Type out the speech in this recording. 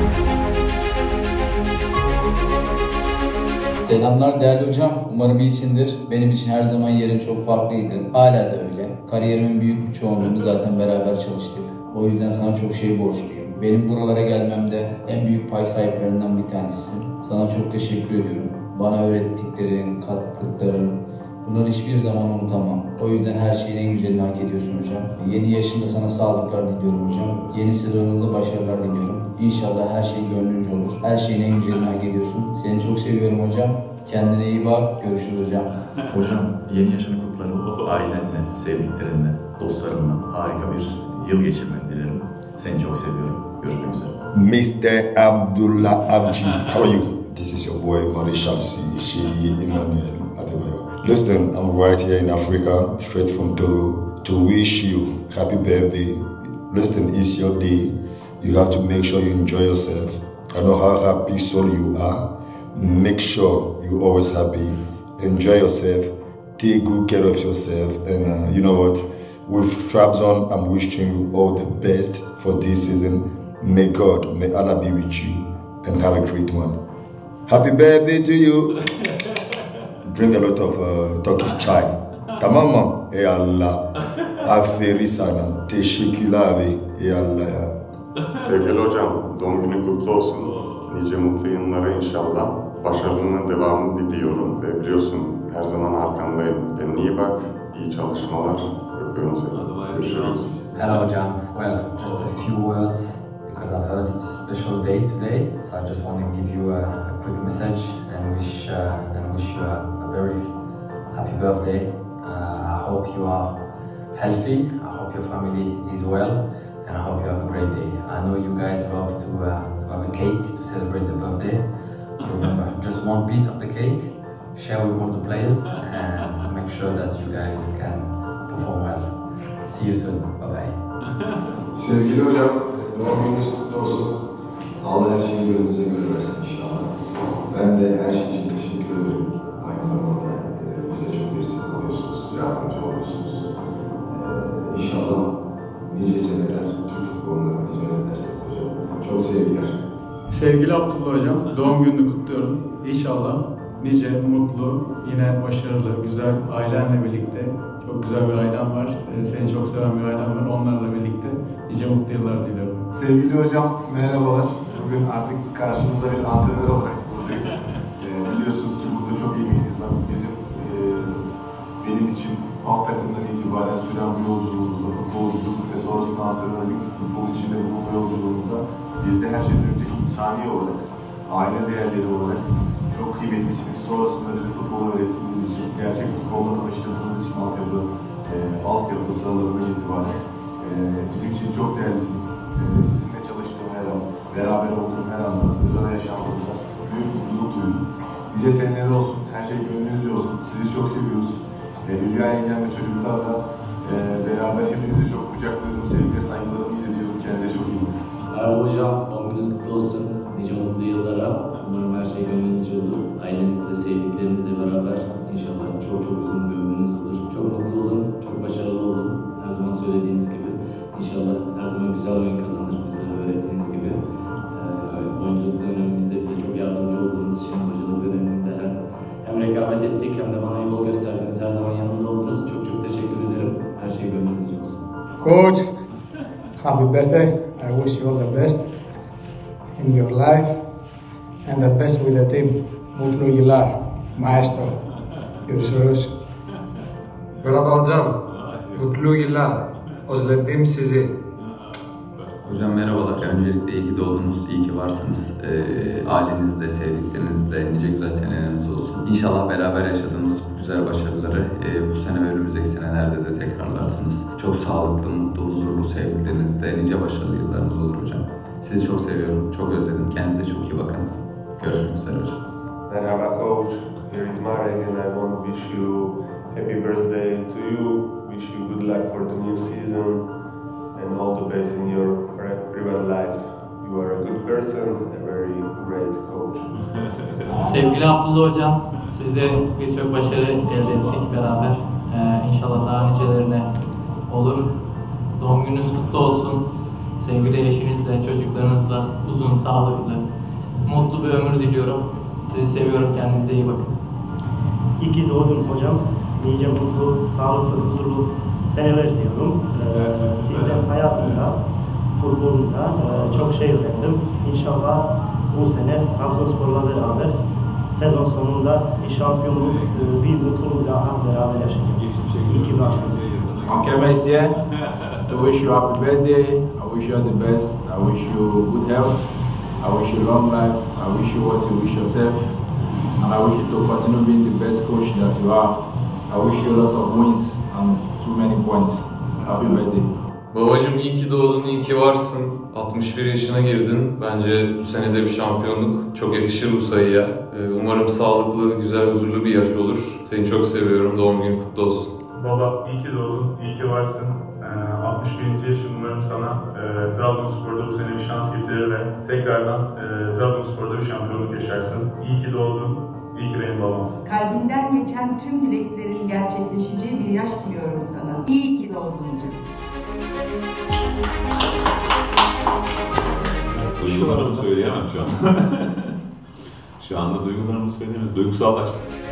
Selamlar değerli hocam. Umarım iyisindir. Benim için her zaman yerin çok farklıydı. Hala da öyle. Kariyerimin büyük bir çoğunluğunu zaten beraber çalıştık. O yüzden sana çok şey borçluyum. Benim buralara gelmemde en büyük pay sahiplerinden bir tanesisin. Sana çok teşekkür ediyorum. Bana öğrettiklerin, kattıkların, bunları hiçbir zaman unutamam. O yüzden her şeyin en güzelini hak ediyorsun hocam. Yeni yaşında sana sağlıklar diliyorum hocam. Yeni sezonunda başarılar diliyorum. İnşallah her şey gönlünce olur. Her şeyin en güzelini hak ediyorsun. Seni çok seviyorum hocam. Kendine iyi bak. Görüşürüz hocam. Hocam yeni yaşını kutlarım. Ailenle, sevdiklerinle, dostlarınla harika bir yıl geçirmeni dilerim. Seni çok seviyorum. Görüşmek üzere. Mr. Abdullah Abji, how are you? This is your boy Marishal Sheyi Emmanuel Adebayo. Listen, I'm right here in Africa, straight from Togo, to wish you happy birthday. Listen, it's your day. You have to make sure you enjoy yourself. I know how happy soul you are. Make sure you're always happy. Enjoy yourself. Take good care of yourself. And you know what? With Trabzon, I'm wishing you all the best for this season. May God, may Allah be with you and have a great one. Happy birthday to you. Drink a lot of Turkish chai. Tamam mı? Ey Allah. Aferin sana. Teşekkürler abi. Ey Allah ya. Sevgili hocam, doğum günü kutlu olsun. Nice mutlu yıllara inşallah. Başarının devamını diliyorum ve biliyorsun her zaman arkandayım. Kendine iyi bak, iyi çalışmalar. Öpüyorum seni. Görüşürüz. Hello hocam. Well, just a few words because I've heard it's a special day today. So I just want to give you a quick message and wish you a very happy birthday. I hope you are healthy. I hope your family is well. And I hope you have a great day. I know you guys love to have a cake to celebrate the birthday. So remember, just one piece of the cake, share with all the players, and make sure that you guys can perform well. See you soon. Bye bye. Sevgili hocam, doğum gününüz kutlu olsun. Allah her şeyi gönlünüze göre versin inşallah. Ben de her şey için teşekkür ederim. Aynı zamanda bize çok destek oluyorsunuz, yardımcı oluyorsunuz. İnşallah nice seneler Türk futboluna hizmet edersiniz hocam. Çok sevgiler. Sevgili Abdullah hocam, doğum gününü kutluyorum. İnşallah nice, mutlu, yine başarılı, güzel ailenle birlikte. Çok güzel bir ailen var. Seni çok seven bir ailen var. Onlarla birlikte nice mutlu yıllar diliyorum. Sevgili hocam, merhabalar. Bugün artık karşınızda bir antrenör olarak buradayım. Biliyorsunuz ki burada çok iyi bir insan. Benim için hafta takımdan itibaren süren bu yolculuğumuzda, futbolculuk ve sonrasında antrenörlük, futbol içinde bu yolculuğumuzda bizde her şeyden önce insani olarak, aile değerleri olarak çok kıymetlisiniz. Sonrasında bize futbol öğrettiğiniz için, gerçek futbolla tanıştırdığınız için altyapı sıralarından itibaren bizim için çok değerlisiniz. Sizinle çalıştığım her an, beraber olduğum her anda, özel yaşamımızda büyük mutluluk duydum. Nice seneler olsun, her şey gönlünüzce olsun. Sizi çok seviyoruz. Hülya yengem ve çocuklarla beraber hepinizi çok kucaklıyorum. Sevgi ve saygılarımı iletiyorum. Kendinize çok iyi bakın. Merhaba hocam, doğum gününüz kutlu olsun. Nice mutlu yıllara. Umarım her şey gönlünüzce olur. Ailenizle, sevdiklerinizle beraber inşallah çok uzun bir ömrünüz olur. Çok mutlu olun, çok başarılı olun. Her zaman söylediğiniz gibi. İnşallah her zaman güzel oyun kazanır bizlere öğrettiğiniz gibi. Oyunculuk dönemimizde bize çok yardımcı olduğunuz için hocalık döneminde hem rekabet ettik hem de bana yol gösterdiniz. Her zaman yanımda oldunuz. Çok teşekkür ederim. Her şey gönlünüzce olsun. Coach, happy birthday. I wish you all the best in your life and the best with the team. Mutlu yıllar, maestro. Görüşürüz. Merhaba hocam. Mutlu yıllar. Özledim sizi. Hocam merhabalar. Öncelikle iyi ki doğdunuz, iyi ki varsınız. Ailenizle, sevdiklerinizle nice güzel seneleriniz olsun. İnşallah beraber yaşadığımız bu güzel başarıları bu sene ve önümüzdeki senelerde de tekrarlarsınız. Çok sağlıklı, mutlu, huzurlu, sevdiklerinizle nice başarılı yıllarınız olur hocam. Sizi çok seviyorum, çok özledim. Kendinize çok iyi bakın. Görüşmek üzere hocam. Merhaba coach, here is Marek and I want to wish you happy birthday to you. Wish you good luck for the new season and all the best in your private life. You are a good person, a very great coach. Sevgili Abdullah hocam, sizde birçok başarı elde ettik beraber. İnşallah daha nicelerine olur. Doğum gününüz kutlu olsun. sevgili eşinizle, çocuklarınızla uzun, sağlıklı, mutlu bir ömür diliyorum. Sizi seviyorum, kendinize iyi bakın. İyi ki doğdun hocam. Nice mutlu, sağlıklı, huzurlu seneler diliyorum. Sizden hayatımda, futbolunda çok şey öğrendim. İnşallah bu sene Trabzonspor'la beraber sezon sonunda bir şampiyonluk, bir mutluluk daha beraber yaşayacağız. İyi ki varsınız. Ankema is here to wish you happy birthday. I wish you all the best. I wish you good health. I wish you long life. I wish you what you wish yourself. And I wish you to continue being the best coach that you are. I wish you a lot of wins and too many points. Happy birthday. Babacım iyi ki doğdun, iyi ki varsın. 61 yaşına girdin. Bence bu sene de bir şampiyonluk. Çok yakışır bu sayıya. Umarım sağlıklı, güzel, huzurlu bir yaş olur. Seni çok seviyorum. Doğum günün kutlu olsun. Baba iyi ki doğdun, iyi ki varsın. 61. yaşın umarım sana Trabzonspor'da bu sene bir şans getirir ve tekrardan Trabzonspor'da bir şampiyonluk yaşarsın. İyi ki doğdun, iyi ki benim babamsın. Kalbinden geçen tüm dileklerin gerçekleşeceği bir yaş diliyorum sana. İyi ki doğdun. Duygularımı söyleyemem şu an. Şu anda duygularımı söyleyemez. Duygusallaştık.